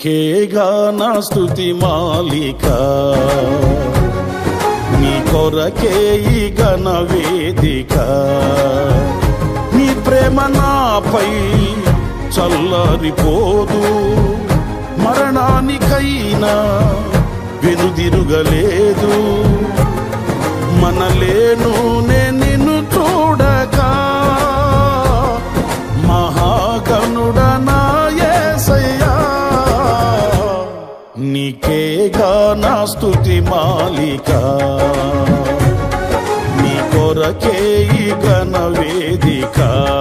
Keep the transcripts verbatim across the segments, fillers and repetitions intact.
నీకేగా నా స్తుతి మాలిక, నీ కొరకే ఈ ఘన వేదిక. నీ ప్రేమ నాపై చల్లారిపోదు, మరణానికైనా వెనుదిరుగలేదు. మనలేను నేను నిన్ను చూడక, మహాగణుడా నా యేసయ్యా. నీకేగా నా స్తుతి మాలిక, నీ కొరకే ఈ ఘన వేదిక.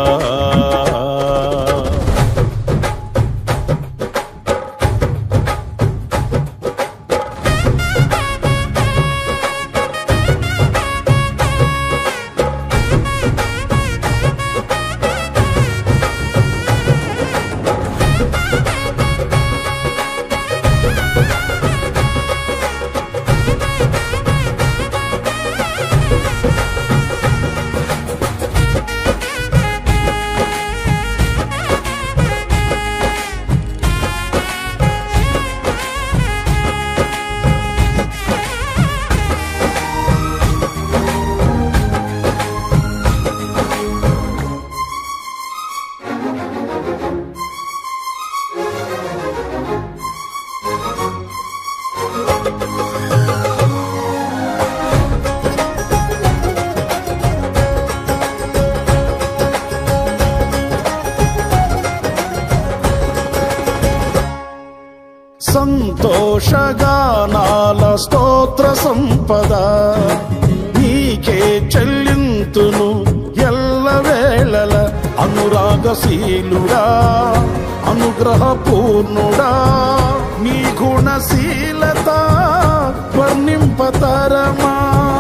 సంతోషగానాల స్తోత్ర సంపద నీకే చెల్లింతును ఎల్లవేళల. అనురాగశీలుడా అనుగ్రహపూర్ణుడా, నీ గుణశీలత వర్ణింపతరమా.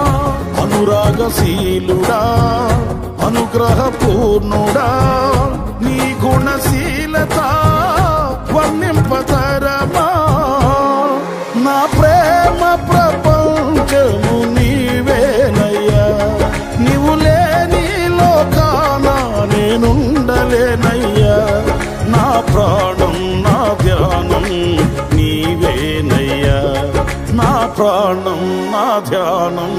అనురాగశీలుడా అనుగ్రహపూర్ణుడా, నీ గుణశీలత వర్ణింపతరమా. నా ప్రేమ ప్రపంచము నీవేనయ్యా, నీవు లేని లోకాన నేనుండలేనయ్యా. నా ప్రాణం నా ధ్యానం నీవేనయ్యా, నా ప్రాణం నా ధ్యానం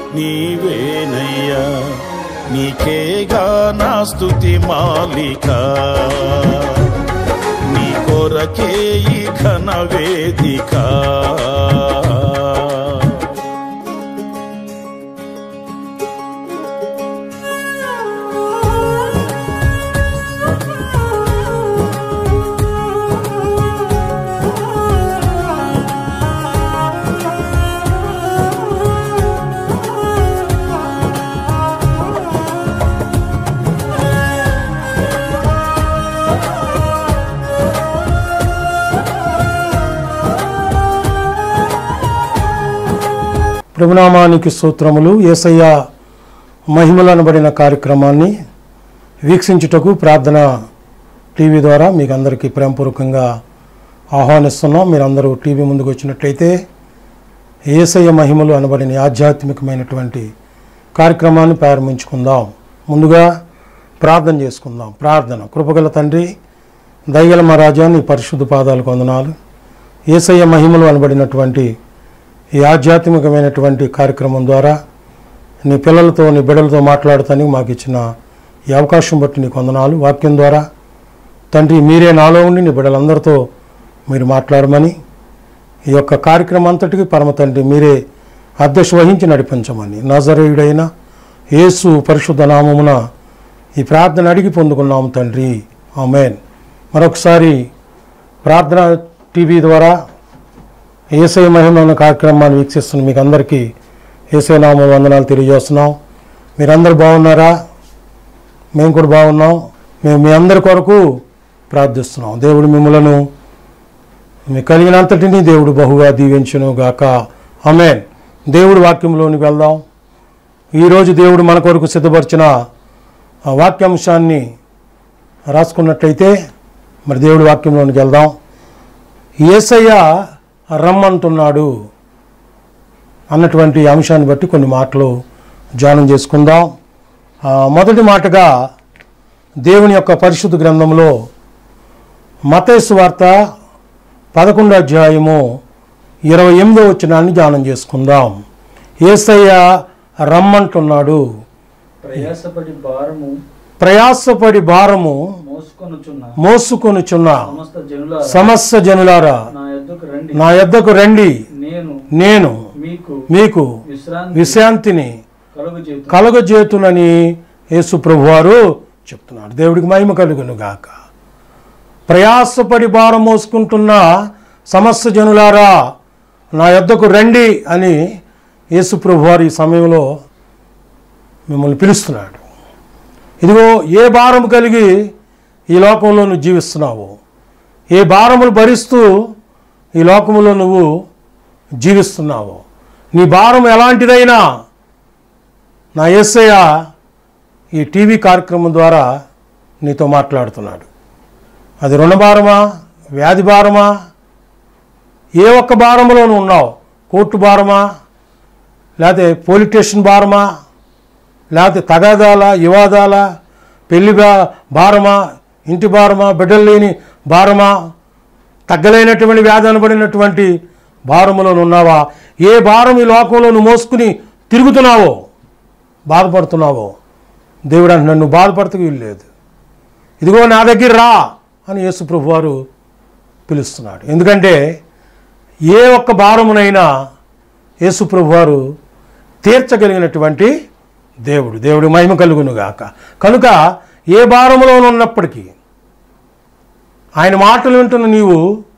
నీవేనయ్యా. నీకేగా నా స్తుతి మాలిక, నీ కొరకే ఈ ఘన వేదిక. ప్రభునామానికి స్తోత్రములు. యేసయ్య మహిమలు అనబడిన కార్యక్రమాన్ని వీక్షించుటకు ప్రార్థన టీవీ ద్వారా మీకు అందరికీ ప్రేమపూర్వకంగా ఆహ్వానిస్తున్నాం. మీరందరూ టీవీ ముందుకు వచ్చినట్లయితే యేసయ్య మహిమలు అనబడిన ఆధ్యాత్మికమైనటువంటి కార్యక్రమాన్ని ప్రారంభించుకుందాం. ముందుగా ప్రార్థన చేసుకుందాం. ప్రార్థన. కృపగల తండ్రి, దయగల మా రాజా, నీ పరిశుద్ధ పాదాలకు వందనాలు. యేసయ్య మహిమలు అనబడినటువంటి ఈ ఆధ్యాత్మికమైనటువంటి కార్యక్రమం ద్వారా నీ పిల్లలతో నీ బిడ్డలతో మాట్లాడటానికి మాకు ఇచ్చిన ఈ అవకాశం బట్టి నీకు వందనాలు. వాక్యం ద్వారా తండ్రి మీరే నాలో ఉండి నీ బిడ్డలందరితో మీరు మాట్లాడమని, ఈ యొక్క కార్యక్రమం అంతటికి పరమ తండ్రి మీరే అధ్యక్ష వహించి నడిపించమని నజరేయుడైన యేసు పరిశుద్ధ నామమున ఈ ప్రార్థన అడిగి పొందుకున్నాము తండ్రి, ఆమేన్. మరొకసారి ప్రార్థన టీవీ ద్వారా యేసయ్య మహిమ అన్న కార్యక్రమాన్ని వీక్షిస్తున్న మీకు అందరికీ యేసయ్య నామ వందనాలు తెలియజేస్తున్నాం. మీరందరూ బాగున్నారా? మేము కూడా బాగున్నాం. మేము మీ అందరి కొరకు ప్రార్థిస్తున్నాం. దేవుడు మిమ్మలను మీ కలిగినంతటినీ దేవుడు బహుగా దీవించును గాక, ఆమేన్. దేవుడు వాక్యంలోనికి వెళ్దాం. ఈరోజు దేవుడు మన కొరకు సిద్ధపరిచిన వాక్యాంశాన్ని రాసుకున్నట్లయితే మరి దేవుడి వాక్యంలోనికి వెళ్దాం. యేసయ్య రమ్మంటున్నాడు అన్నటువంటి అంశాన్ని బట్టి కొన్ని మాటలు ధ్యానం చేసుకుందాం. మొదటి మాటగా దేవుని యొక్క పరిశుద్ధ గ్రంథంలో మత్తయి సువార్త పదకొండో అధ్యాయము ఇరవై ఎనిమిదో వచనాన్ని ధ్యానం చేసుకుందాం. యేసయ్య రమ్మంటున్నాడు. ప్రయాసపడి భారము ప్రయాసపడి భారము మోసుకొనుచున్న మోసుకొనుచున్న సమస్త జనులారా సమస్త జనులారా నా యొద్దకు రండి, నా యొద్దకు రండి, నేను నేను మీకు మీకు విశ్రాంతి విశ్రాంతిని కలుగజేతును. కలుగజేతునని యేసు ప్రభువారు చెప్తున్నాడు. దేవుడికి మహిమ కలుగును గాక. ప్రయాసపడి భారం మోసుకుంటున్న సమస్త జనులారా నా యొద్దకు రండి అని యేసు ప్రభువారు ఈ సమయంలో మిమ్మల్ని పిలుస్తున్నాడు. ఇదిగో ఏ భారం కలిగి ఈ లోకంలో నువ్వు జీవిస్తున్నావు, ఏ భారములు భరిస్తూ ఈ లోకంలో నువ్వు జీవిస్తున్నావు, నీ భారం ఎలాంటిదైనా నా యేసయ్య ఈ టీవీ కార్యక్రమం ద్వారా నీతో మాట్లాడుతున్నాడు. అది రుణ భారమా, వ్యాధి భారమా, ఏ ఒక్క భారంలోనూ ఉన్నావు, కోర్టు భారమా, లేకపోతే పోలీస్ స్టేషన్ భారమా, లేకపోతే తగాదాల వివాదాల, పెళ్లి బా భారమా, ఇంటి భారమా, బిడ్డలు లేని భారమా, తగ్గలేనటువంటి వ్యాధి అనబడినటువంటి భారములో ఉన్నావా, ఏ భారం ఈ లోకంలో నువ్వు మోసుకుని తిరుగుతున్నావో, బాధపడుతున్నావో, దేవుడు అంటే నన్ను బాధపడతకు వీలు లేదు, ఇదిగో నా దగ్గర రా అని యేసు ప్రభువారు పిలుస్తున్నాడు. ఎందుకంటే ఏ ఒక్క భారమునైనా యేసు ప్రభువారు తీర్చగలిగినటువంటి దేవుడు. దేవుడు మహిమ కలుగును గాక. కనుక ఏ భారములో ఉన్నప్పటికీ ఆయన మాటలు వింటున్న నీవు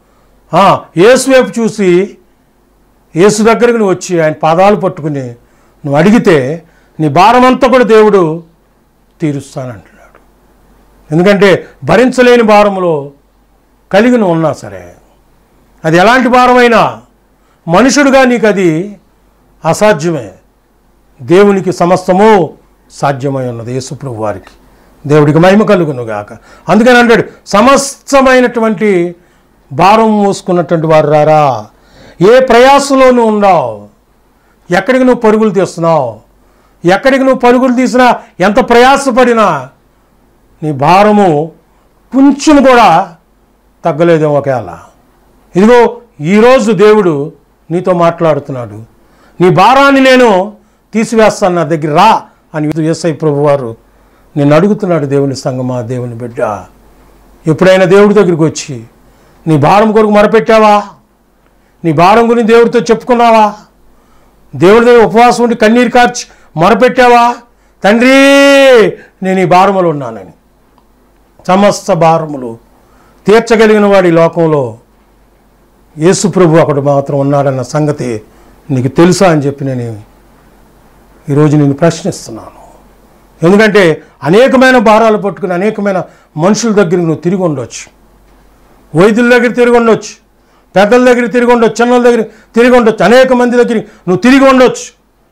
యేసు వైపు చూసి యేసు దగ్గరికి నువ్వు వచ్చి ఆయన పాదాలు పట్టుకుని నువ్వు అడిగితే నీ భారమంతా కూడా దేవుడు తీరుస్తానంటున్నాడు. ఎందుకంటే భరించలేని భారములో కలిగి నువ్వు ఉన్నా సరే, అది ఎలాంటి భారమైనా మనుషుడుగా నీకు అది అసాధ్యమే, దేవునికి సమస్తము సాధ్యమై ఉన్నది యేసు ప్రభు వారికి. దేవుడికి మహిమ కలుగును గాక. అందుకని అంటాడు, సమస్తమైనటువంటి భారం మోసుకున్నటువంటి వారు రారా. ఏ ప్రయాసంలో నువ్వు ఉన్నావు, ఎక్కడికి నువ్వు పరుగులు తీస్తున్నావు, ఎక్కడికి నువ్వు పరుగులు తీసినా, ఎంత ప్రయాసపడినా నీ భారము కొంచెం కూడా తగ్గలేదేమో ఒకవేళ. ఇదిగో ఈరోజు దేవుడు నీతో మాట్లాడుతున్నాడు. నీ భారాన్ని నేను తీసివేస్తాను, నా దగ్గర రా అని యేసయ్య ప్రభువారు నేను అడుగుతున్నాడు. దేవుని సంగమా, దేవుని బిడ్డ, ఎప్పుడైనా దేవుడి దగ్గరికి వచ్చి నీ భారం కొరకు మొరపెట్టావా? నీ భారం గురించి దేవుడితో చెప్పుకున్నావా? దేవుడి దగ్గర ఉపవాసం ఉండి కన్నీరు కార్చి మొరపెట్టావా? తండ్రి, నేను ఈ భారములు ఉన్నానని. సమస్త భారములు తీర్చగలిగిన వాడి లోకంలో యేసు ప్రభు అక్కడ మాత్రం ఉన్నాడన్న సంగతి నీకు తెలుసా అని చెప్పి నేను ఈరోజు నేను ప్రశ్నిస్తున్నాను. ఎందుకంటే అనేకమైన భారాలు పట్టుకుని అనేకమైన మనుషుల దగ్గరికి నువ్వు తిరిగి ఉండొచ్చు, వైద్యుల దగ్గర తిరిగి ఉండొచ్చు, పెద్దల దగ్గర తిరిగి ఉండొచ్చు, చిన్నల దగ్గర తిరిగి ఉండొచ్చు, అనేక మంది దగ్గర నువ్వు తిరిగి ఉండొచ్చు.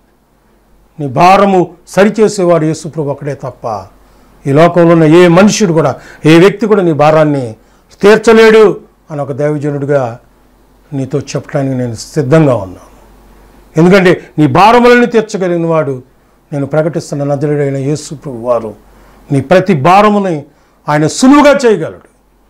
నీ భారము సరిచేసేవాడు యేసు ప్రభు ఒకడే తప్ప ఈ లోకంలో ఉన్న ఏ మనుష్యుడు కూడా, ఏ వ్యక్తి కూడా నీ భారాన్ని తీర్చలేడు అని ఒక దైవజనుడిగా నీతో చెప్పడానికి నేను సిద్ధంగా ఉన్నాను. ఎందుకంటే నీ భారములను తీర్చగలిగిన వాడు నేను ప్రకటిస్తున్న నజరేయుడైన యేసు ప్రభు వారు నీ ప్రతి భారముని ఆయన సులువుగా చేయగలడు.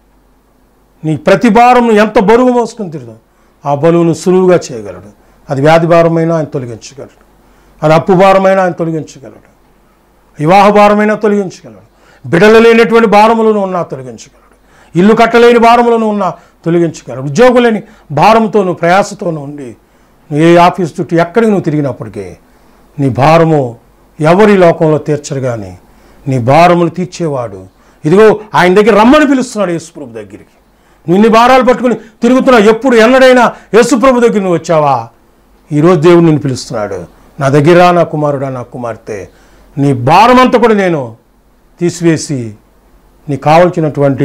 నీ ప్రతి భారము ఎంత బరువు మోసుకుని తిరుగుతాం ఆ బరువును సులువుగా చేయగలడు. అది వ్యాధి భారమైనా ఆయన తొలగించగలడు, అది అప్పు భారమైనా ఆయన తొలగించగలడు, వివాహ భారమైనా తొలగించగలడు, బిడ్డలు లేనటువంటి భారములను ఉన్నా తొలగించగలడు, ఇల్లు కట్టలేని భారములను ఉన్నా తొలగించగలడు, ఉద్యోగం లేని భారంతోనూ ప్రయాసతోనూ ఉండి ఏ ఆఫీస్ చుట్టూ ఎక్కడికి నువ్వు తిరిగినప్పటికీ నీ భారము ఎవరి లోకంలో తీర్చరు, కానీ నీ భారములు తీర్చేవాడు ఇదిగో ఆయన దగ్గర రమ్మని పిలుస్తున్నాడు. యేసుప్రభు దగ్గరికి నువ్వు ఇన్ని భారాలు పట్టుకుని తిరుగుతున్నావు, ఎప్పుడు ఎన్నడైనా యేసుప్రభు దగ్గర నువ్వు వచ్చావా? ఈరోజు దేవుడు నిన్ను పిలుస్తున్నాడు. నా దగ్గర నా కుమారుడా, నా కుమార్తె, నీ భారమంతా కూడా నేను తీసివేసి నీకు కావలసినటువంటి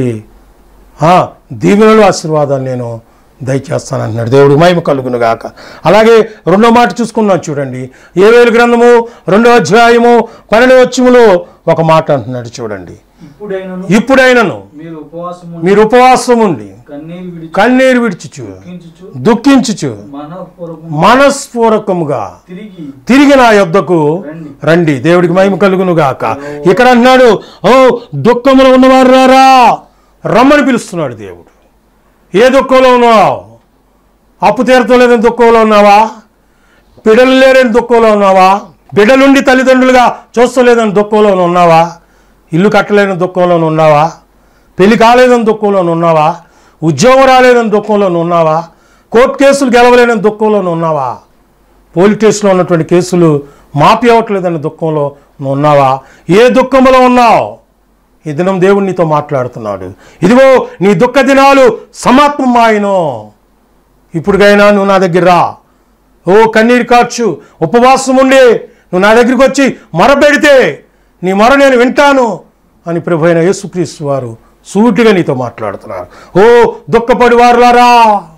దీవెనలు ఆశీర్వాదాలు నేను దయచేస్తానంటున్నాడు. దేవుడు మహిమ కలుగును గాక. అలాగే రెండో మాట చూసుకున్నాం చూడండి, యోవేలు గ్రంథము రెండో అధ్యాయము పన్నెండవ వచనములో ఒక మాట అంటున్నాడు చూడండి, ఇప్పుడైనను మీరు ఉపవాసం ఉండి కన్నీరు విడిచుచు దుఃఖించుచు మనస్పూర్వకముగా తిరిగి నా యొద్దకు రండి. దేవుడికి మహిమ కలుగును గాక. ఇక్కడ అంటున్నాడు, ఓ దుఃఖములో ఉన్నవారు రారా, రమ్మని పిలుస్తున్నాడు దేవుడు. ఏ దుఃఖంలో ఉన్నావు? అప్పు తీరతం లేదని దుఃఖంలో ఉన్నావా? బిడ్డలు లేరని దుఃఖంలో ఉన్నావా? బిడ్డలుండి తల్లిదండ్రులుగా చూస్తలేదని దుఃఖంలో ఉన్నావా? ఇల్లు కట్టలేని దుఃఖంలో ఉన్నావా? పెళ్లి కాలేదని దుఃఖంలో ఉన్నావా? ఉద్యోగం రాలేదని దుఃఖంలో ఉన్నావా? కోర్టు కేసులు గెలవలేని దుఃఖంలో ఉన్నావా? పోలీస్ స్టేషన్లో ఉన్నటువంటి కేసులు మాఫీ అవ్వట్లేదన్న దుఃఖంలో ఉన్నావా? ఏ దుఃఖంలో ఉన్నావు? ఈ దినం దేవుడు నీతో మాట్లాడుతున్నాడు. ఇదిగో నీ దుఃఖ దినాలు సమాప్తమాయను. ఇప్పుడుకైనా నువ్వు నా దగ్గర రా. ఓ కన్నీరు కార్చు, ఉపవాసం ఉండి నువ్వు నా దగ్గరికి వచ్చి మొరపెడితే నీ మొర నేను వింటాను అని ప్రభు అయిన యేసుక్రీస్తు వారు సూటిగా నీతో మాట్లాడుతున్నారు. ఓ దుఃఖపడి వారులారా,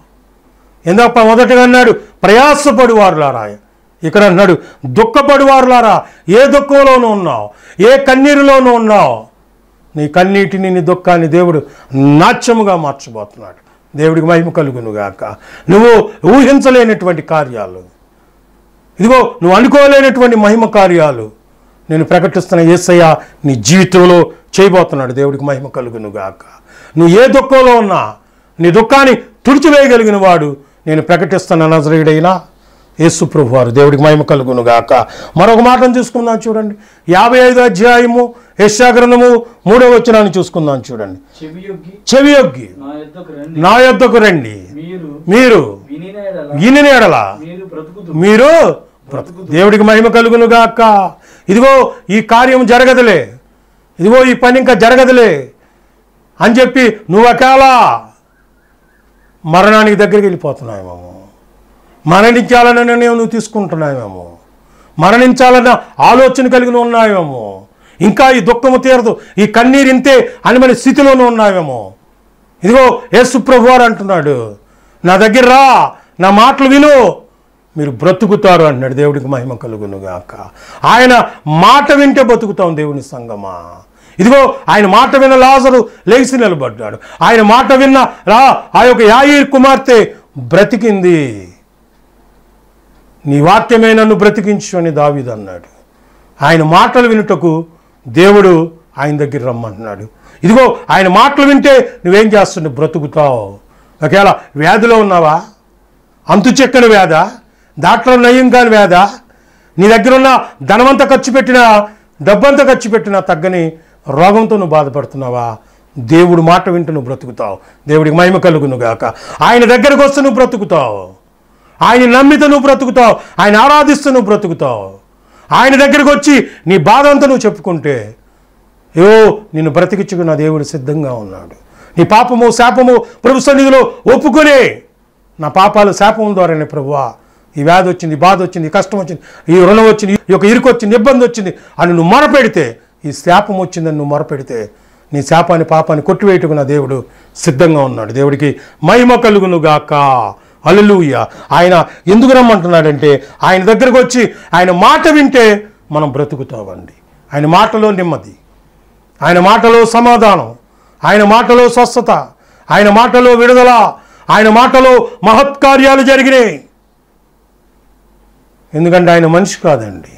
ఎందుక మొదటగా అన్నాడు ప్రయాసపడి వారులారా, ఇక్కడ అన్నాడు దుఃఖపడి వారులారా. ఏ దుఃఖంలోనూ ఉన్నావు, ఏ కన్నీరులోనూ ఉన్నావు, నీ కన్నీటిని నీ దుఃఖాన్ని దేవుడు నాట్యముగా మార్చబోతున్నాడు. దేవుడికి మహిమ కలుగునుగాక. నువ్వు ఊహించలేనటువంటి కార్యాలు, ఇదిగో నువ్వు అనుకోలేనటువంటి మహిమ కార్యాలు నేను ప్రకటిస్తున్న యేసయ్య నీ జీవితంలో చేయబోతున్నాడు. దేవుడికి మహిమ కలుగునుగాక. నువ్వు ఏ దుఃఖంలో ఉన్నా నీ దుఃఖాన్ని తుడిచివేయగలిగిన వాడు నేను ప్రకటిస్తున్న నజరేయుడైన యేసు ప్రభువు వారు. దేవుడికి మహిమ కలుగునుగాక. మరొక మాటను చూసుకుందాం చూడండి. యాభై ఐదు అధ్యాయము యెషయా గ్రంథము మూడవ వచనాన్ని చూసుకుందాం చూడండి. చెవియొగ్గి నా యొద్దకు రండి, మీరు వినిన ఎడల మీరు దేవుడికి మహిమ కలుగునుగాక. ఇదిగో ఈ కార్యం జరగదులే, ఇదిగో ఈ పని ఇంకా జరగదులే అని చెప్పి నువ్వు అకాలా మరణానికి దగ్గరికి వెళ్ళిపోతున్నావేమో, మరణించాలన్న నిర్ణయం నువ్వు తీసుకుంటున్నావేమో, మరణించాలన్న ఆలోచన కలిగి ఉన్నావేమో, ఇంకా ఈ దుఃఖము తీరదు, ఈ కన్నీరు ఇంతే అని మన స్థితిలోనూ ఉన్నావేమో. ఇదిగో యేసు ప్రభువారు అంటున్నాడు, నా దగ్గర రా, నా మాటలు విను, మీరు బ్రతుకుతారు అంటున్నాడు. దేవుడికి మహిమ కలుగునుగాక. ఆయన మాట వింటే బతుకుతాం దేవుని సంగమా. ఇదిగో ఆయన మాట విన్న లాజరు లేచి నిలబడ్డాడు. ఆయన మాట విన్న రా ఆ యొక్క యాయీర్ కుమార్తె బ్రతికింది. నీ వాక్యమే నన్ను బ్రతికించు అని దావీదు అన్నాడు. ఆయన మాటలు వినుటకు దేవుడు ఆయన దగ్గర రమ్మంటున్నాడు. ఇదిగో ఆయన మాటలు వింటే నువ్వేం చేస్తున్నావు? బ్రతుకుతావు. ఒకవేళ వ్యాధిలో ఉన్నావా? అంతు చెక్కని వ్యాధ, దాంట్లో నయం కాని వ్యాధ, నీ దగ్గర ఉన్న ధనమంతా ఖర్చు పెట్టినా, డబ్బంతా ఖర్చు పెట్టినా తగ్గని రోగంతో నువ్వు బాధపడుతున్నావా? దేవుడు మాట వింటూ నువ్వు బ్రతుకుతావు. దేవుడికి మహిమ కలుగునుగాక. ఆయన దగ్గరకు వస్తే నువ్వు బ్రతుకుతావు. ఆయన నమ్మితే నువ్వు బ్రతుకుతావు. ఆయన ఆరాధిస్తూ నువ్వు బ్రతుకుతావు. ఆయన దగ్గరకు వచ్చి నీ బాధ అంతా నువ్వు చెప్పుకుంటే ఏవో నిన్ను బ్రతికించుకున్న దేవుడు సిద్ధంగా ఉన్నాడు. నీ పాపము శాపము ప్రభు సన్నిధిలో ఒప్పుకొని, నా పాపాలు శాపం ద్వారానే ప్రభువా ఈ వ్యాధి వచ్చింది, బాధ వచ్చింది, కష్టం వచ్చింది, ఈ రుణం వచ్చింది, ఈ యొక్క ఇరుకు వచ్చింది, ఇబ్బంది వచ్చింది అని నువ్వు మొరపెడితే, ఈ శాపం వచ్చిందని నువ్వు మొరపెడితే నీ శాపాన్ని పాపాన్ని కొట్టివేయటకు నా దేవుడు సిద్ధంగా ఉన్నాడు. దేవుడికి మహిమ కలుగునుగాక. హల్లెలూయా. ఆయన ఎందుకు రమ్మంటున్నాడంటే ఆయన దగ్గరకు వచ్చి ఆయన మాట వింటే మనం బ్రతుకుతామండి. ఆయన మాటలో నెమ్మది, ఆయన మాటలో సమాధానం, ఆయన మాటలో స్వస్థత, ఆయన మాటలో విడుదల, ఆయన మాటలో మహత్కార్యాలు జరిగినాయి. ఎందుకంటే ఆయన మనిషి కాదండి,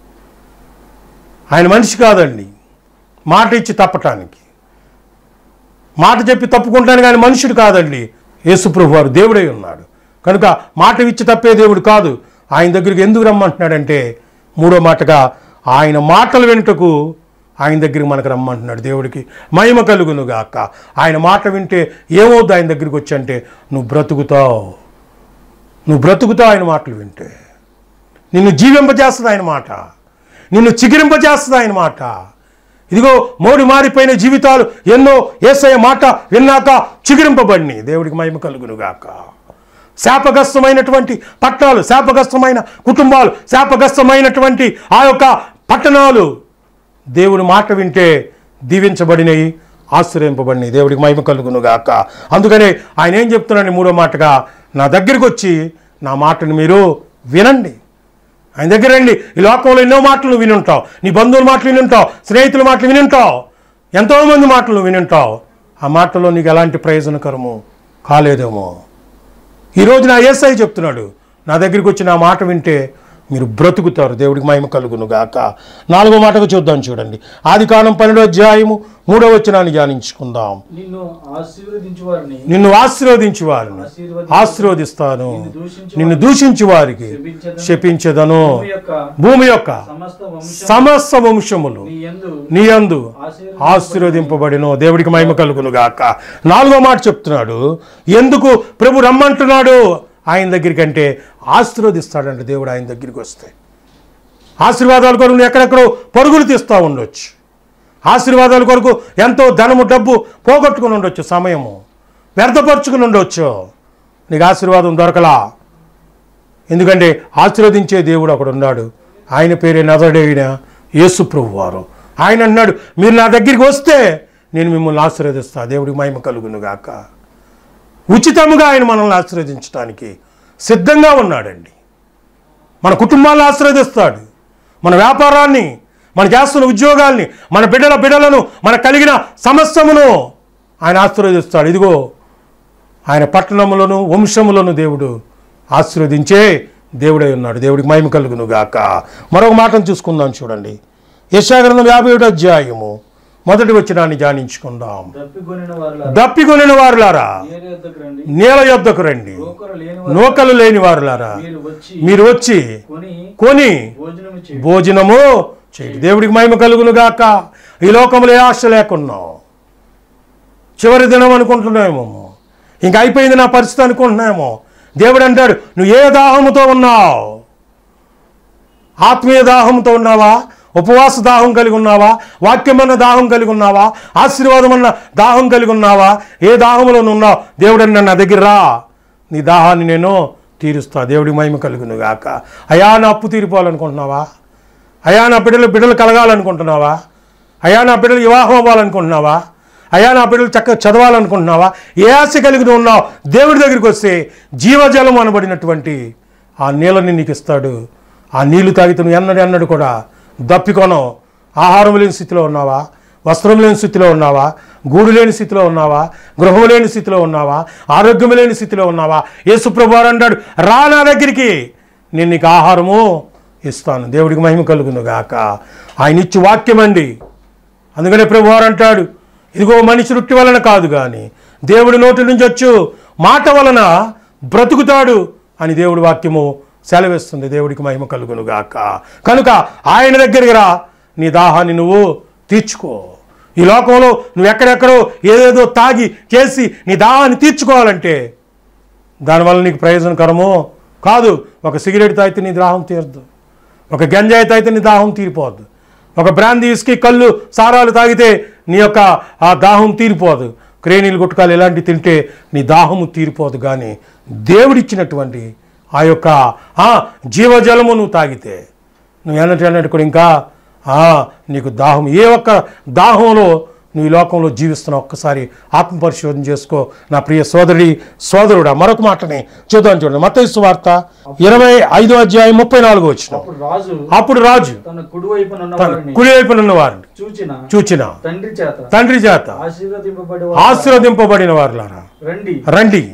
ఆయన మనిషి కాదండి మాట ఇచ్చి తప్పటానికి, మాట చెప్పి తప్పుకుంటానికి ఆయన మనుషుడు కాదండి. యేసుప్రభు వారు దేవుడై ఉన్నాడు కనుక మాట ఇచ్చి తప్పే దేవుడు కాదు. ఆయన దగ్గరికి ఎందుకు రమ్మంటున్నాడంటే మూడో మాటగా ఆయన మాటలు వింటకు ఆయన దగ్గరికి మనకు రమ్మంటున్నాడు. దేవుడికి మహిమ కలుగునుగాక. ఆయన మాట వింటే ఏమవుద్ది? ఆయన దగ్గరికి వచ్చి అంటే నువ్వు బ్రతుకుతావు, నువ్వు బ్రతుకుతావు. ఆయన మాటలు వింటే నిన్ను జీవింపజేస్తుంది ఆయన మాట, నిన్ను చిగిరింపజేస్తుంది ఆయన మాట. ఇదిగో మోడి మారిపోయిన జీవితాలు ఎన్నో యేసయ్య మాట విన్నాక చిగిరింపబడిని. దేవుడికి మహిమ కలుగునుగాక. శాపగ్రస్తమైనటువంటి పట్టణాలు, శాపగ్రస్తమైన కుటుంబాలు, శాపగ్రస్తమైనటువంటి ఆ యొక్క పట్టణాలు దేవుడి మాట వింటే దీవించబడినవి, ఆశ్రయింపబడినవి. దేవుడికి మహిమ కలుగునుగాక. అందుకనే ఆయన ఏం చెప్తున్నాడు మూడో మాటగా, నా దగ్గరికి వచ్చి నా మాటను మీరు వినండి. ఆయన దగ్గర రండి. ఈ లోకంలో ఎన్నో మాటలు వినుంటావు, నీ బంధువుల మాటలు వినుంటావు, స్నేహితుల మాటలు వినుంటావు, ఎంతోమంది మాటలు వినుంటావు. ఆ మాటలో నీకు ఎలాంటి ప్రయోజనకరము కాలేదేమో. ఈరోజు నా యేసయ్య చెప్తున్నాడు, నా దగ్గరికి వచ్చి నా మాట వింటే మీరు బ్రతుకుతారు. దేవుడికి మహిమ కలుగును గాక. నాలుగో మాటకు చూద్దాం చూడండి. ఆది కాండం పన్నెండో అధ్యాయము మూడో వచనాన్ని ధ్యానించుకుందాం. నిన్ను ఆశీర్వదించు వారిని నిన్ను ఆశీర్వదించి వారిని ఆశీర్వదిస్తాను, నిన్ను దూషించి వారికి శపించదను. భూమి యొక్క సమస్త వంశములు నీ యందు ఆశీర్వదింపబడిను. దేవుడికి మహిమ కలుగును గాక. నాలుగో మాట చెప్తున్నాడు. ఎందుకు ప్రభు రమ్మంటున్నాడు ఆయన దగ్గరికి అంటే ఆశీర్వదిస్తాడంటే దేవుడు ఆయన దగ్గరికి వస్తే. ఆశీర్వాదాల కొరకు నువ్వు ఎక్కడెక్కడో పరుగులు తీస్తూ ఉండొచ్చు. ఆశీర్వాదాల కొరకు ఎంతో ధనము డబ్బు పోగొట్టుకుని ఉండొచ్చు, సమయము వ్యర్థపరుచుకుని ఉండొచ్చు. నీకు ఆశీర్వాదం దొరకలా. ఎందుకంటే ఆశీర్వదించే దేవుడు అక్కడ ఉన్నాడు. ఆయన పేరే నజరేయుడైన యేసు ప్రభువు వారు. ఆయన అన్నాడు, మీరు నా దగ్గరికి వస్తే నేను మిమ్మల్ని ఆశీర్వదిస్తా. దేవుడికి మహిమ కలుగును గాక. ఉచితముగా ఆయన మనల్ని ఆశీర్వదించడానికి సిద్ధంగా ఉన్నాడండి. మన కుటుంబాలను ఆశీర్వదిస్తాడు, మన వ్యాపారాన్ని, మన చేస్తున్న ఉద్యోగాల్ని, మన బిడ్డల బిడ్డలను, మన కలిగిన సమస్యమును ఆయన ఆశీర్వదిస్తాడు. ఇదిగో ఆయన పట్టణములను వంశములను దేవుడు ఆశీర్వదించే దేవుడై ఉన్నాడు. దేవుడికి మహిమ కలుగును గాక. మరొక మాటను చూసుకుందాం చూడండి. యెషయా గ్రంథం యాభై ఒకటో అధ్యాయము మొదటి వచనాన్ని ధ్యానించుకుందాం. దప్పికొనిన వారులారా నేల యొద్దకు రండి, నూకలు లేని వారులారా మీరు వచ్చి కొని భోజనము చేయండి. దేవుడికి మహిమ కలుగును గాక. ఈ లోకంలో ఏ ఆశ లేకున్నాం, చివరి దినం అనుకుంటున్నామేమో, ఇంక అయిపోయింది నా పరిస్థితి అనుకుంటున్నామేమో. దేవుడు అంటాడు, నువ్వు ఏ దాహముతో ఉన్నావు? ఆత్మీయ దాహంతో ఉన్నావా? ఉపవాస దాహం కలిగి ఉన్నావా? వాక్యమన్న దాహం కలిగి ఉన్నావా? ఆశీర్వాదం అన్న దాహం కలిగి ఉన్నావా? ఏ దాహంలో ఉన్నావు? దేవుడు అన్న నా దగ్గర రా, నీ దాహాన్ని నేను తీరుస్తా. దేవుడికి మహిమ కలుగును గాక. అయా నా అప్పు తీరిపోవాలనుకుంటున్నావా? అయా నా బిడ్డలు బిడ్డలు కలగాలనుకుంటున్నావా? అయా నా బిడ్డలు వివాహం అవ్వాలనుకుంటున్నావా? అయా నా బిడ్డలు చక్కగా చదవాలనుకుంటున్నావా? ఏ ఆశ కలిగి ఉన్నావు? దేవుడి దగ్గరికి వస్తే జీవజలం అనబడినటువంటి ఆ నీళ్ళని నీకు ఇస్తాడు. ఆ నీళ్లు తాగితే నువ్వు ఎన్నడు ఎన్నడు కూడా దప్పికొనో. ఆహారం లేని స్థితిలో ఉన్నావా? వస్త్రం లేని స్థితిలో ఉన్నావా? గూడు లేని స్థితిలో ఉన్నావా? గృహం లేని స్థితిలో ఉన్నావా? ఆరోగ్యం లేని స్థితిలో ఉన్నావా? యేసు ప్రభువారు అంటాడు, రా నా దగ్గరికి, నేను నీకు ఆహారము ఇస్తాను. దేవుడికి మహిమ కలుగును గాక. ఆయన ఇచ్చి వాక్యం అండి. అందుకనే ప్రభువారు అంటాడు, ఇదిగో మనిషి రొట్టె వలన కాదు కానీ దేవుడి నోటి నుంచి వచ్చు మాట వలన బ్రతుకుతాడు అని దేవుడి వాక్యము సెలవిస్తుంది. దేవుడికి మహిమ కలుగును గాక. కనుక ఆయన దగ్గరికి రా, నీ దాహాన్ని నువ్వు తీర్చుకో. ఈ లోకంలో నువ్వు ఎక్కడెక్కడో ఏదేదో తాగి చేసి నీ దాహాన్ని తీర్చుకోవాలంటే దానివల్ల నీకు ప్రయోజనకరమో కాదు. ఒక సిగరెట్ తాగితే నీ దాహం తీరదు, ఒక గంజాయి తాగితే నీ దాహం తీరిపోద్దు, ఒక బ్రాందీ ఇస్కీ కళ్ళు సారాలు తాగితే నీ యొక్క ఆ దాహం తీరిపోదు, క్రేనీలు గుట్కాలు ఇలాంటివి తింటే నీ దాహము తీరిపోదు. కానీ దేవుడిచ్చినటువంటి ఆ యొక్క ఆ జీవజలము నువ్వు తాగితే నువ్వు ఎన్నటి అన్నట్టు కూడా ఇంకా నీకు దాహం, ఏ ఒక్క దాహంలో నువ్వు ఈ లోకంలో జీవిస్తున్నావు ఒక్కసారి ఆత్మపరిశోధన చేసుకో నా ప్రియ సోదరి సోదరుడా. మరొక మాటని చూద్దాం చూడండి. మత్తయి సువార్త ఇరవై ఐదో అధ్యాయం ముప్పై నాలుగు వచ్చిన. అప్పుడు రాజు కుడివైపున ఉన్న వారిని చూచిన తండ్రి చేత ఆశీర్వదింపబడిన వారులారా రండి.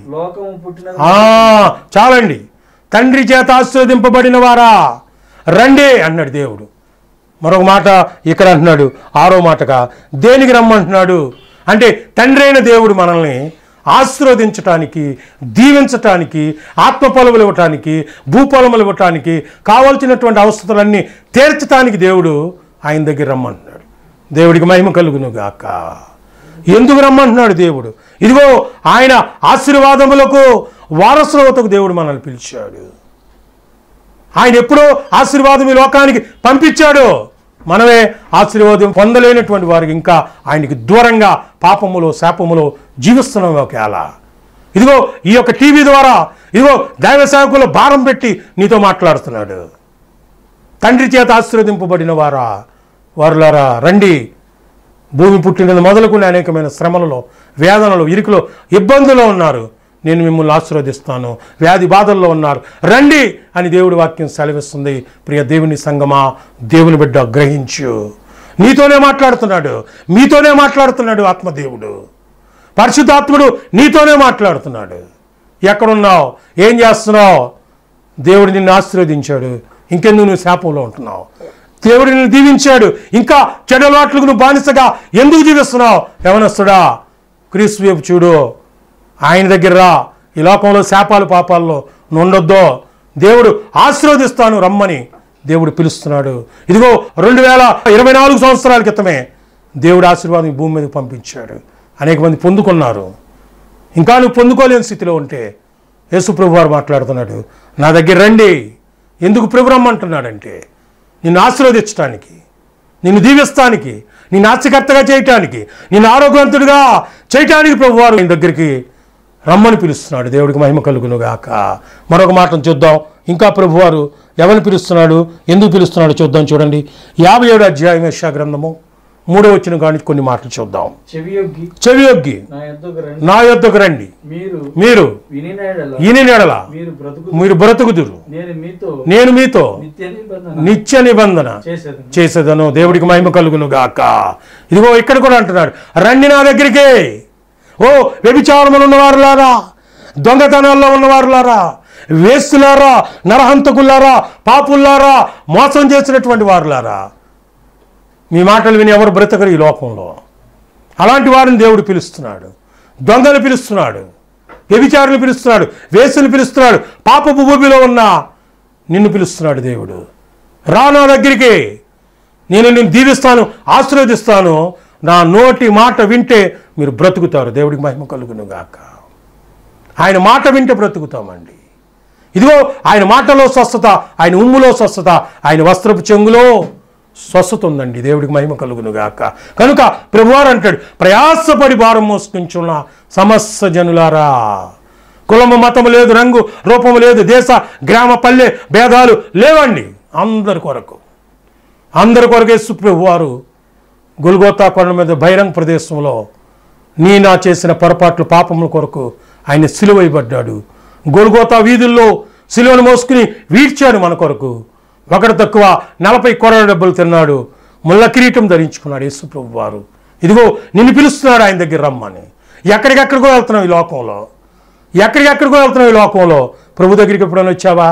చాలండి, తండ్రి చేత ఆశీర్వదింపబడిన వారా రండి అన్నాడు దేవుడు. మరొక మాట ఇక్కడ అంటున్నాడు, ఆరో మాటగా దేనికి రమ్మంటున్నాడు అంటే తండ్రి అయిన దేవుడు మనల్ని ఆశీర్వదించటానికి, దీవించటానికి, ఆత్మఫలములు ఇవ్వటానికి, భూఫలములు ఇవ్వటానికి, కావాల్సినటువంటి అవసరాలన్నీ తీర్చటానికి దేవుడు ఆయన దగ్గర రమ్మంటున్నాడు. దేవుడికి మహిమ కలుగును గాక. ఎందుకు రమ్మంటున్నాడు దేవుడు? ఇదిగో ఆయన ఆశీర్వాదములకు వారసులవుటకు దేవుడు మనల్ని పిలిచాడు. ఆయన ఎప్పుడో ఆశీర్వాదం ఈ లోకానికి పంపించాడు. మనమే ఆశీర్వాదం పొందలేనటువంటి వారికి ఇంకా ఆయనకి దూరంగా పాపములో శాపములో జీవిస్తున్నాం. ఒకవేళ ఇదిగో ఈ యొక్క టీవీ ద్వారా ఇదిగో దైవ సేవకులు భారం పెట్టి నీతో మాట్లాడుతున్నాడు. తండ్రి చేత ఆశీర్వదింపబడిన వారా వారులారా రండి. భూమి పుట్టినది మొదలుకునే అనేకమైన శ్రమలలో, వేదనలు, ఇరుకులో, ఇబ్బందుల్లో ఉన్నారు. నేను మిమ్మల్ని ఆశీర్వదిస్తాను. వ్యాధి బాధల్లో ఉన్నారు, రండి అని దేవుడి వాక్యం సెలవిస్తుంది. ప్రియ దేవుని సంగమా, దేవుని బిడ్డ గ్రహించు. నీతోనే మాట్లాడుతున్నాడు, మీతోనే మాట్లాడుతున్నాడు ఆత్మదేవుడు. పరిశుద్ధాత్ముడు నీతోనే మాట్లాడుతున్నాడు. ఎక్కడున్నావు? ఏం చేస్తున్నావు? దేవుడు నిన్ను ఆశీర్వదించాడు. ఇంకెందుకు నువ్వు శాపంలో ఉంటున్నావు? దేవుడు నిన్ను దీవించాడు, ఇంకా చెడలాట్లకు నువ్వు బానిసగా ఎందుకు జీవిస్తున్నావు? యవనస్తుడా, క్రీస్తు వైపు చూడు, ఆయన దగ్గర రా. ఈ లోకంలో శాపాలు పాపాల్లో నువ్వు ఉండొద్దో. దేవుడు ఆశీర్వదిస్తాను రమ్మని దేవుడు పిలుస్తున్నాడు. ఇదిగో రెండు వేల ఇరవై నాలుగు సంవత్సరాల క్రితమే దేవుడు ఆశీర్వాదం ఈ భూమి మీదకి పంపించాడు. అనేక మంది పొందుకున్నారు. ఇంకా నువ్వు పొందుకోలేని స్థితిలో ఉంటే యేసు ప్రభు వారు మాట్లాడుతున్నాడు, నా దగ్గర రండి. ఎందుకు ప్రభు రమ్మంటున్నాడంటే నిన్ను ఆశీర్వదించడానికి, నిన్ను దీవిస్తానికి, నిన్ను ఆస్తికర్తగా చేయటానికి, నిన్ను ఆరోగ్యవంతుడిగా చేయటానికి ప్రభు వారు నీ దగ్గరికి రమ్మని పిలుస్తున్నాడు. దేవుడికి మహిమ కలుగును గాక. మరొక మాటను చూద్దాం. ఇంకా ప్రభువారు ఎవరిని పిలుస్తున్నాడు, ఎందుకు పిలుస్తున్నాడు చూద్దాం. చూడండి, యాభై ఏడు అధ్యాయం యెషయా గ్రంథము మూడో వచ్చిన కానీ కొన్ని మాటలు చూద్దాం. చెవియొగ్గి చెవియొగ్గి నా యొద్దకు రండి, నా యొద్దకు రండి, మీరు మీరు వినిన ఎడల ఈయన నెడల మీరు బ్రతుకు మీరు బ్రతుకుదురు, నేను మీతో నేను మీతో నిత్య నిబంధన నిత్య నిబంధన చేసేదను. చేసేదను. దేవుడికి మహిమ కలుగును గాక. ఇదిగో ఇక్కడ కూడా అంటున్నాడు, రండి నా దగ్గరికి. ఓ వ్యభిచారములు ఉన్నవారులారా, దొంగతనాల్లో ఉన్నవారులారా, వేస్తులారా, నరహంతకులారా, పాపుల్లారా, మోసం చేసినటువంటి వారులారా, మీ మాటలు విని ఎవరు బ్రతకరు ఈ లోకంలో. అలాంటి వారిని దేవుడు పిలుస్తున్నాడు. దొంగలు పిలుస్తున్నాడు, వ్యభిచారులు పిలుస్తున్నాడు, వేసులు పిలుస్తున్నాడు, పాపపు భూమిలో ఉన్న నిన్ను పిలుస్తున్నాడు దేవుడు. రా నా దగ్గరికి, నేను నిన్ను దీవిస్తాను, ఆశీర్వదిస్తాను. నా నోటి మాట వింటే మీరు బ్రతుకుతారు. దేవుడికి మహిమ కలుగును గాక. ఆయన మాట వింటే బ్రతుకుతామండి. ఇదిగో ఆయన మాటలో స్వస్థత, ఆయన ఉమ్ములో స్వస్థత, ఆయన వస్త్రపు చెంగులో స్వస్థత ఉందండి. దేవుడికి మహిమ కలుగును గాక. కనుక ప్రభువారు అంటాడు, ప్రయాసపడి భారం మోసుకుంటున్న సమస్త జనులారా, కులము మతము లేదు, రంగు రూపము లేదు, దేశ గ్రామ పల్లె భేదాలు లేవండి. అందరి కొరకు అందరి కొరకు యేసు ప్రభువారు గొల్గోతా కొండ మీద బహిరంగ ప్రదేశంలో నీ నా చేసిన పొరపాట్లు పాపముల కొరకు ఆయన సిలువైబడ్డాడు. గొల్గోతా వీధుల్లో సిలువను మోసుకుని వీడ్చాడు మన కొరకు. ఒకటి తక్కువ నలభై కొరడ డబ్బులు తిన్నాడు, ముళ్ళ కిరీటం ధరించుకున్నాడు యేసు ప్రభు వారు. ఇదిగో నిన్ను పిలుస్తున్నాడు ఆయన దగ్గర రమ్మని. ఎక్కడికెక్కడికో వెళ్తున్నావు ఈ లోకంలో, ఎక్కడికెక్కడికో వెళ్తున్నావు ఈ లోకంలో. ప్రభు దగ్గరికి ఎప్పుడైనా వచ్చావా?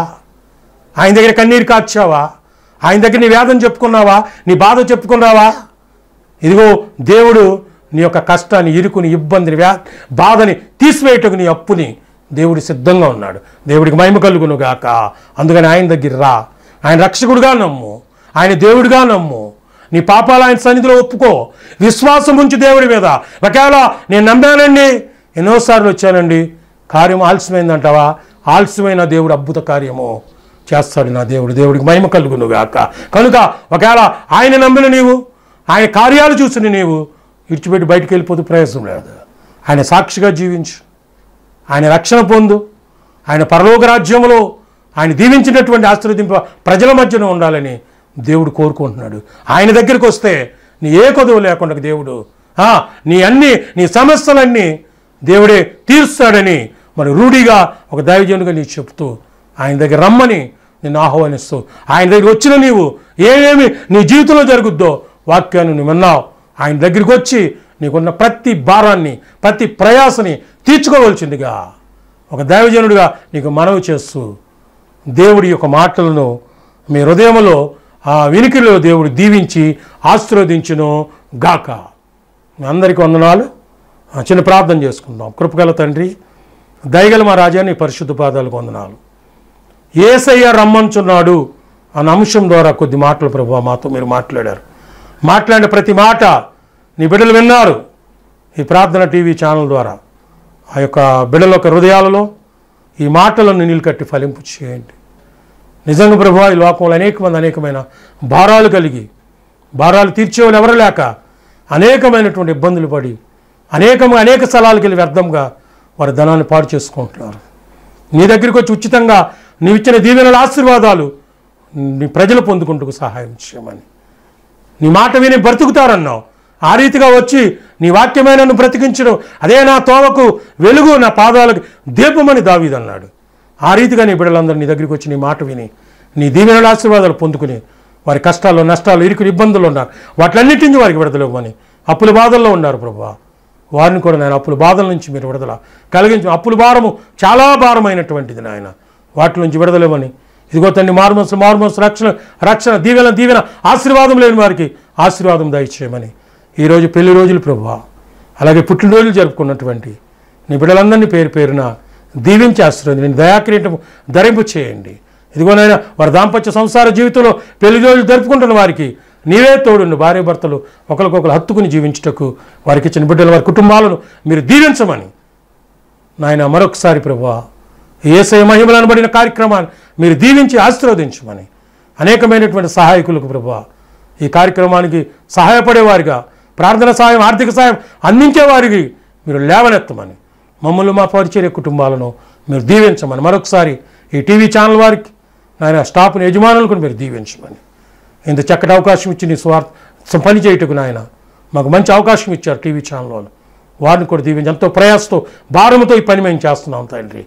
ఆయన దగ్గర కన్నీరు కాచావా? ఆయన దగ్గర నీ వేదన చెప్పుకున్నావా? నీ బాధ చెప్పుకున్నావా? ఇదిగో దేవుడు నీ యొక్క కష్టాన్ని, ఇరుకుని, ఇబ్బందిని, వ్యా బాధని తీసివేయటకు నీ అప్పుని దేవుడు సిద్ధంగా ఉన్నాడు. దేవుడికి మహిమ కలుగును గాక. అందుకని ఆయన దగ్గర రా. ఆయన రక్షకుడుగా నమ్ము, ఆయన దేవుడిగా నమ్ము. నీ పాపాలు ఆయన సన్నిధిలో ఒప్పుకో, విశ్వాసం ఉంచి దేవుడి మీద. ఒకవేళ నేను నమ్మానండి, ఎన్నోసార్లు వచ్చానండి, కార్యం ఆలస్యమైందంటావా? ఆలస్యమైన దేవుడు అద్భుత కార్యము చేస్తాడు నా దేవుడు. దేవుడికి మహిమ కలుగును గాక. కనుక ఒకవేళ ఆయన నమ్మిన నీవు, ఆయన కార్యాలు చూసిన నీవు విడిచిపెట్టి బయటికి వెళ్ళిపోతే ప్రయోజనం లేదు. ఆయన సాక్షిగా జీవించు, ఆయన రక్షణ పొందు, ఆయన పరలోక రాజ్యంలో ఆయన దీవించినటువంటి ఆశీర్వదింప ప్రజల మధ్యన ఉండాలని దేవుడు కోరుకుంటున్నాడు. ఆయన దగ్గరికి వస్తే నీ ఏ కొదవు లేకుండా దేవుడు నీ అన్ని నీ సమస్యలన్నీ దేవుడే తీరుస్తాడని మరి రూఢిగా ఒక దైవజనుడిగా నీకు చెప్తూ ఆయన దగ్గర రమ్మని నిన్ను ఆహ్వానిస్తూ, ఆయన దగ్గర వచ్చిన నీవు ఏమేమి నీ జీవితంలో జరుగుద్దో వాక్యాన్ని నువ్వు విన్నావు. ఆయన దగ్గరికి వచ్చి నీకున్న ప్రతి భారాన్ని, ప్రతి ప్రయాసని తీర్చుకోవలసిందిగా ఒక దైవజనుడిగా నీకు మనవి చేస్తూ, దేవుడి యొక్క మాటలను మీ హృదయంలో ఆ వినికిడిలో దేవుడు దీవించి ఆశీర్వదించును గాక. మీ అందరికీ వందనాలు. చిన్న ప్రార్థన చేసుకుందాం. కృపగల తండ్రి, దయగల మా రాజా, నీ పరిశుద్ధ పాదాలకు వందనాలు. యేసయ్య రమ్మంచున్నాడు అన్న అంశం ద్వారా కొద్ది మాటలు ప్రభువా మాతో మీరు మాట్లాడారు. మాట్లాడిన ప్రతి మాట నీ బిడ్డలు విన్నారు. ఈ ప్రార్థన టీవీ ఛానల్ ద్వారా ఆ యొక్క బిడ్డల యొక్క హృదయాలలో ఈ మాటలను నిలకట్టి ఫలింపు చేయండి. నిజంగా ప్రభువా, ఈ లోకంలో అనేక మంది అనేకమైన భారాలు కలిగి, భారాలు తీర్చేవాళ్ళు ఎవరు లేక అనేకమైనటువంటి ఇబ్బందులు పడి అనేకంగా అనేక స్థలాలకు వెళ్ళి వ్యర్థంగా వారి ధనాన్ని పాడు చేసుకుంటున్నారు. నీ దగ్గరికి వచ్చి ఉచితంగా నీవిచ్చిన దీవెనల ఆశీర్వాదాలు నీ ప్రజలు పొందుకుంటూ సహాయం చేయమని, నీ మాట విని బ్రతుకుతారన్నావు. ఆ రీతిగా వచ్చి నీ వాక్యమైన నన్ను బ్రతికించడం, అదే నా తోవకు వెలుగు, నా పాదాలకు దీపమని దావీదన్నాడు. ఆ రీతిగా నీ బిడ్డలందరూ నీ దగ్గరికి వచ్చి నీ మాట విని నీ దీవెనల ఆశీర్వాదాలు పొందుకుని వారి కష్టాలు, నష్టాలు, ఇరుకులు, ఇబ్బందులు ఉన్నారు, వాటిలన్నిటి నుంచి వారికి విడుదల ఇవ్వమని. అప్పుల బాధల్లో ఉన్నారు ప్రభువా, వారిని కూడా నేను అప్పుల బాధల నుంచి మీరు విడుదల కలిగించు. అప్పుల భారము చాలా భారమైనటువంటిది నాయన, వాటి నుంచి విడుదల ఇవ్వని. ఇదిగో తండ్రి మారుమనసు మారుమనసు రక్షణ రక్షణ దీవెన దీవెన ఆశీర్వాదం లేని వారికి ఆశీర్వాదం దయచేయమని ఈరోజు పెళ్లి రోజులు ప్రభువా, అలాగే పుట్టినరోజులు జరుపుకున్నటువంటి నీ బిడ్డలందరినీ పేరు పేరున దీవించి ఆశీర్వదించండి, దయాకిరీటం ధరింపు చేయండి. ఇదిగోనైనా వారి దాంపత్య సంసార జీవితంలో పెళ్లి రోజులు జరుపుకుంటున్న వారికి నీవే తోడుండు, భార్య భర్తలు ఒకరికొకరు హత్తుకుని జీవించుటకు వారికి ఇచ్చిన బిడ్డలు వారి కుటుంబాలను మీరు దీవించమని నాయన మరొకసారి ప్రభువా యేసయ్య మహిమలు అనబడిన కార్యక్రమాన్ని మీరు దీవించి ఆశీర్వదించమని అనేకమైనటువంటి సహాయకులకు ప్రభువా ఈ కార్యక్రమానికి సహాయపడేవారిగా ప్రార్థన సాయం ఆర్థిక సాయం అందించేవారికి మీరు లేవనెత్తమని మమ్మల్ని మా పరిచర్య కుటుంబాలను మీరు దీవించమని మరొకసారి ఈ టీవీ ఛానల్ వారికి నాయన స్టాఫ్ని యజమానులకు మీరు దీవించమని ఇంత చక్కటి అవకాశం ఇచ్చి నీ స్వార్థ పని చేయుటకు నాయన మాకు మంచి అవకాశం ఇచ్చారు టీవీ ఛానల్ వాళ్ళు, వారిని కూడా దీవించి ఎంతో ప్రయాసతో భారంతో ఈ పని మేము చేస్తున్నాం తండ్రి.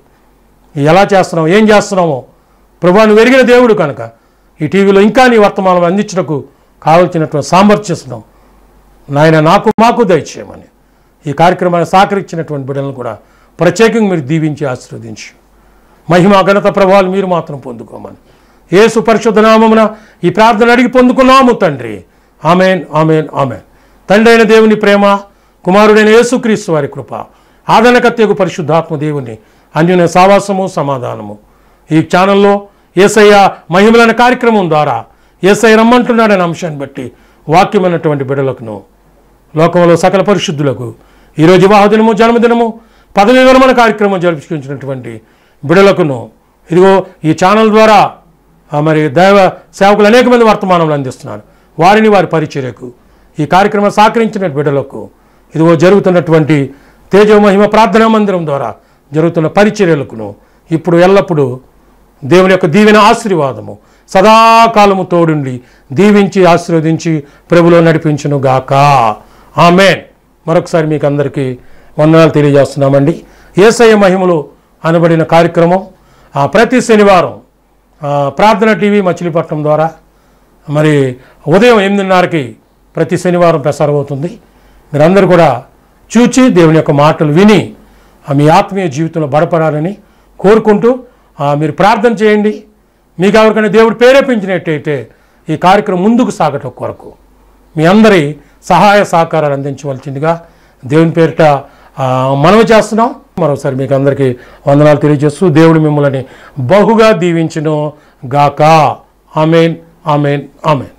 ఎలా చేస్తున్నాం ఏం చేస్తున్నామో ప్రభువును వెరిగిన దేవుడు కనుక ఈ టీవీలో ఇంకా నీ వర్తమానం అందించడానికి కావలసినటువంటి సామర్థ్యం నాయన నాకు మాకు దయచేయమని ఈ కార్యక్రమాన్ని సహకరించినటువంటి బిడ్డలను కూడా ప్రత్యేకంగా మీరు దీవించి ఆశీర్వదించి మహిమ ఘనత ప్రభావాలు మీరు మాత్రం పొందుకోమని యేసు పరిశుద్ధ నామమున ఈ ప్రార్థన అడిగి పొందుకున్నాము తండ్రి. Amen amen amen. తండ్రి అయిన దేవుని ప్రేమ, కుమారుడైన యేసుక్రీస్తు వారి కృప, ఆదరణకర్తయగు పరిశుద్ధాత్మ దేవుని అన్యున సావాసము సమాధానము ఈ ఛానల్లో యేసయ్య మహిమలైన కార్యక్రమం ద్వారా యేసయ్య రమ్మంటున్నాడనే అంశాన్ని బట్టి వాక్యమైనటువంటి బిడ్డలకును లోకంలో సకల పరిశుద్ధులకు ఈరోజు వివాహ దినము జన్మదినము పదవి విరమణ కార్యక్రమం జరిపించుకున్నటువంటి బిడ్డలకును ఇదిగో ఈ ఛానల్ ద్వారా మరి దైవ సేవకులు అనేక మంది వర్తమానాలు అందిస్తున్నారు, వారిని వారి పరిచర్యకు ఈ కార్యక్రమం సహకరించిన బిడ్డలకు ఇదిగో జరుగుతున్నటువంటి తేజో మహిమ ప్రార్థనా మందిరం ద్వారా జరుగుతున్న పరిచర్యలకును ఇప్పుడు ఎల్లప్పుడూ దేవుని యొక్క దీవెన ఆశీర్వాదము సదాకాలము తోడుండి దీవించి ఆశీర్వదించి ప్రభులో నడిపించును గాక. ఆమేన్. మరొకసారి మీకు అందరికీ వందనాలు తెలియజేస్తున్నామండి. యేసయ్య మహిమలు అనబడిన కార్యక్రమం ప్రతి శనివారం ప్రార్థన టీవీ మచిలీపట్నం ద్వారా మరి ఉదయం ఎనిమిదిన్నరకి ప్రతి శనివారం ప్రసారం అవుతుంది. మీరందరూ కూడా చూచి దేవుని యొక్క మాటలు విని మీ ఆత్మీయ జీవితంలో బలపడాలని కోరుకుంటూ మీరు ప్రార్థన చేయండి. మీకు ఎవరికైనా దేవుడు ప్రేరేపించినట్టయితే ఈ కార్యక్రమం ముందుకు సాగటం కొరకు మీ అందరి సహాయ సహకారాలు అందించవలసిందిగా దేవుని పేరిట మనవి చేస్తున్నాం. మరోసారి మీకు అందరికీ వందనాలు తెలియజేస్తూ దేవుడు మిమ్మల్ని బహుగా దీవించును గాక. ఆమేన్ ఆమేన్ ఆమేన్.